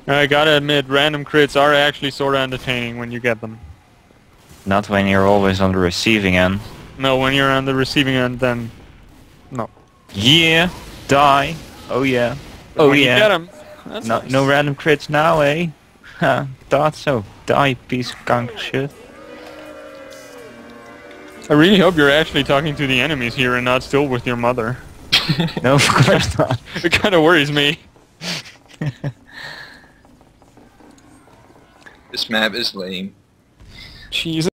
I gotta admit, random crits are actually sorta entertaining when you get them. Not when you're always on the receiving end. No, when you're on the receiving end, then... no. Yeah! Die! Oh yeah. But Oh when you yeah. get them, that's No, nice. no random crits now, eh? Ha, thought so. Die, piece of skunk shit. I really hope you're actually talking to the enemies here and not still with your mother. No, of course not. It kinda worries me. This map is lame. Jesus.